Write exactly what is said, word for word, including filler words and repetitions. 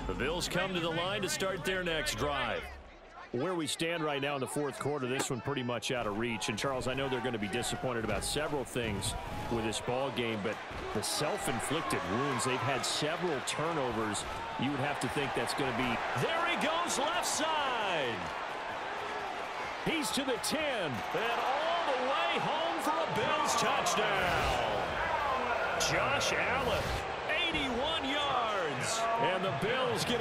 The Bills come to the line to start their next drive. Where we stand right now in the fourth quarter, this one pretty much out of reach. And, Charles, I know they're going to be disappointed about several things with this ball game, but the self-inflicted wounds, they've had several turnovers. You would have to think that's going to be... There he goes, left side. He's to the ten, and all the way home for a Bills touchdown. Josh Allen, eighty-one yards, and the Bills get